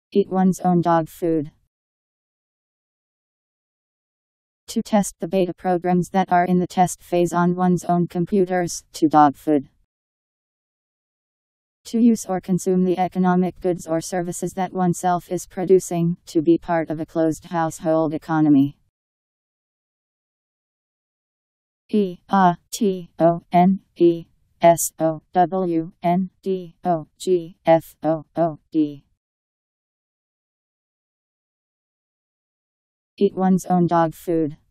Eat one's own dog food. To test the beta programs that are in the test phase on one's own computers, to dog food. To use or consume the economic goods or services that oneself is producing, to be part of a closed household economy. EATONESOWNDOGFOOD. Eat one's own dog food.